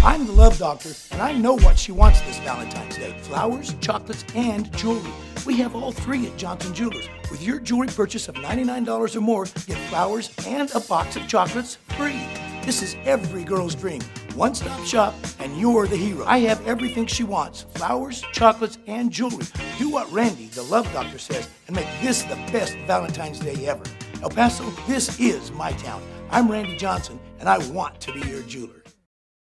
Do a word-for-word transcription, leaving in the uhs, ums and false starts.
I'm the Love Doctor, and I know what she wants this Valentine's Day. Flowers, chocolates, and jewelry. We have all three at Johnson Jewelers. With your jewelry purchase of ninety-nine dollars or more, get flowers and a box of chocolates free. This is every girl's dream. One-stop shop, and you're the hero. I have everything she wants. Flowers, chocolates, and jewelry. Do what Randy, the Love Doctor, says, and make this the best Valentine's Day ever. El Paso, this is my town. I'm Randy Johnson, and I want to be your jeweler.